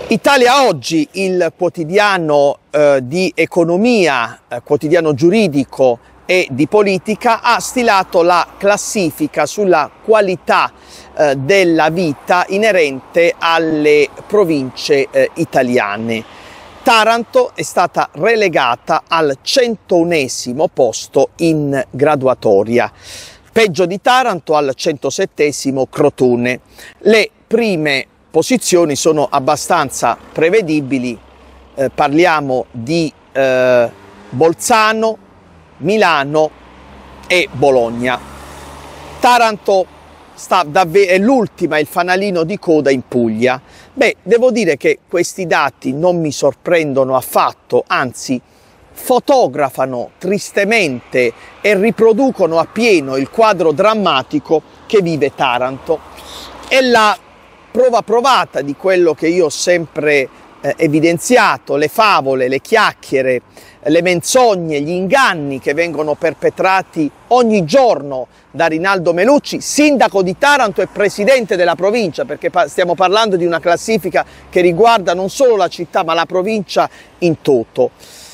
Italia Oggi, il quotidiano di economia, quotidiano giuridico e di politica, ha stilato la classifica sulla qualità della vita inerente alle province italiane. Taranto è stata relegata al 101° posto in graduatoria. Peggio di Taranto, al 107° Crotone. Le prime posizioni sono abbastanza prevedibili, parliamo di Bolzano, Milano e Bologna. Taranto è l'ultima, il fanalino di coda in Puglia. Beh, devo dire che questi dati non mi sorprendono affatto, anzi fotografano tristemente e riproducono appieno il quadro drammatico che vive Taranto. È la prova provata di quello che io ho sempre evidenziato: le favole, le chiacchiere, le menzogne, gli inganni che vengono perpetrati ogni giorno da Rinaldo Melucci, sindaco di Taranto e presidente della provincia, perché stiamo parlando di una classifica che riguarda non solo la città ma la provincia in toto.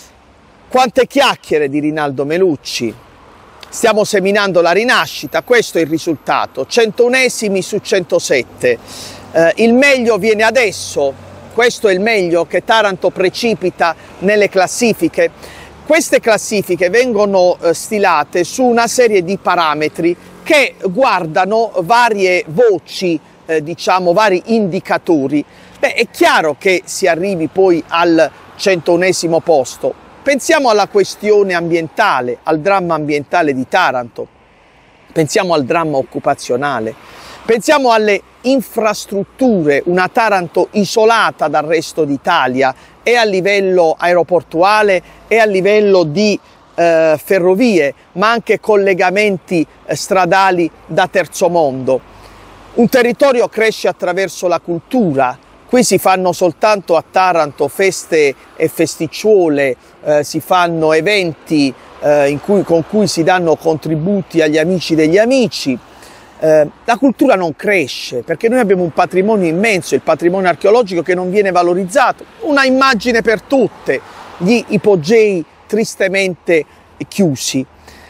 Quante chiacchiere di Rinaldo Melucci! Stiamo seminando la rinascita, questo è il risultato, 101° su 107. Il meglio viene adesso, questo è il meglio, che Taranto precipita nelle classifiche. Queste classifiche vengono stilate su una serie di parametri che guardano varie voci, diciamo vari indicatori. Beh, è chiaro che si arrivi poi al 101° posto. Pensiamo alla questione ambientale, al dramma ambientale di Taranto, pensiamo al dramma occupazionale, pensiamo alle infrastrutture, una Taranto isolata dal resto d'Italia e a livello aeroportuale e a livello di ferrovie, ma anche collegamenti stradali da terzo mondo. Un territorio cresce attraverso la cultura. Qui si fanno soltanto a Taranto feste e festicciuole, si fanno eventi con cui si danno contributi agli amici degli amici. La cultura non cresce perché noi abbiamo un patrimonio immenso, il patrimonio archeologico, che non viene valorizzato. Una immagine per tutte, gli ipogei tristemente chiusi.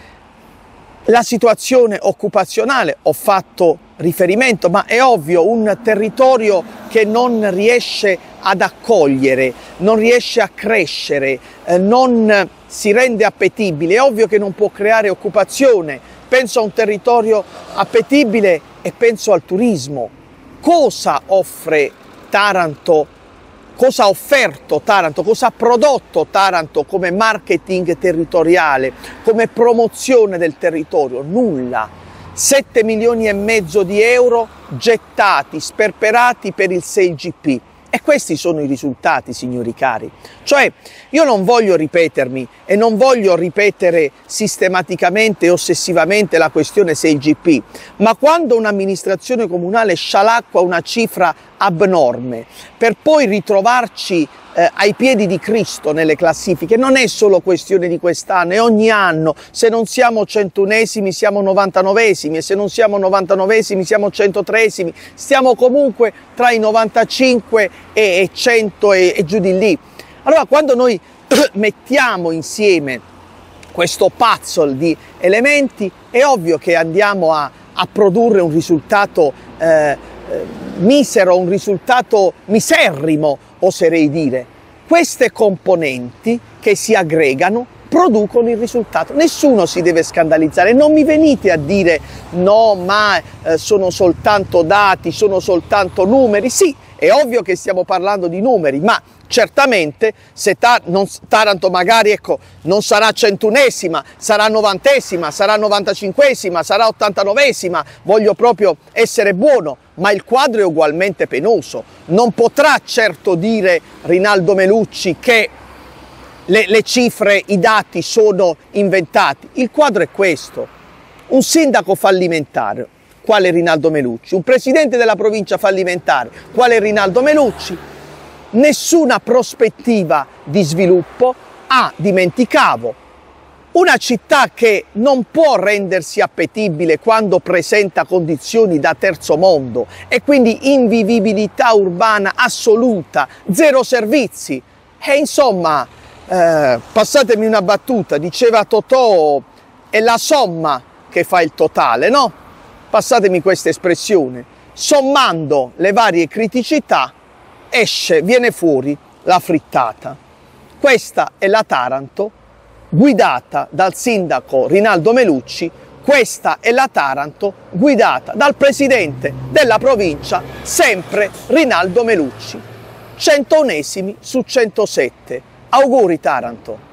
La situazione occupazionale, ho fatto riferimento, ma è ovvio, un territorio che non riesce ad accogliere, non riesce a crescere, non si rende appetibile, è ovvio che non può creare occupazione. Penso a un territorio appetibile e penso al turismo. Cosa offre Taranto? Cosa ha offerto Taranto? Cosa ha prodotto Taranto come marketing territoriale, come promozione del territorio? Nulla. 7,5 milioni di euro gettati, sperperati per il 6GP. E questi sono i risultati, signori cari. Cioè, io non voglio ripetermi e non voglio ripetere sistematicamente e ossessivamente la questione 6GP, ma quando un'amministrazione comunale scialacqua una cifra abnorme per poi ritrovarci ai piedi di Cristo nelle classifiche, non è solo questione di quest'anno, è ogni anno. Se non siamo 101° siamo 99° e se non siamo 99° siamo 103°, stiamo comunque tra i 95 e 100 e giù di lì. Allora, quando noi mettiamo insieme questo puzzle di elementi, è ovvio che andiamo a produrre un risultato misero, un risultato miserrimo, oserei dire. Queste componenti che si aggregano producono il risultato. Nessuno si deve scandalizzare. Non mi venite a dire no, ma sono soltanto dati, sono soltanto numeri. Sì, è ovvio che stiamo parlando di numeri, ma certamente se Taranto magari, ecco, non sarà 101°, sarà 90°, sarà 95°, sarà 89°, voglio proprio essere buono, ma il quadro è ugualmente penoso. Non potrà certo dire Rinaldo Melucci che le cifre, i dati sono inventati. Il quadro è questo: un sindaco fallimentare, quale Rinaldo Melucci, un presidente della provincia fallimentare, quale Rinaldo Melucci, nessuna prospettiva di sviluppo. Dimenticavo, Una città che non può rendersi appetibile quando presenta condizioni da terzo mondo e quindi invivibilità urbana assoluta, zero servizi. E insomma, passatemi una battuta, diceva Totò, è la somma che fa il totale, no? Passatemi questa espressione. Sommando le varie criticità viene fuori la frittata. Questa è la Taranto guidata dal sindaco Rinaldo Melucci, questa è la Taranto guidata dal presidente della provincia, sempre Rinaldo Melucci. 101esimi su 107. Auguri Taranto!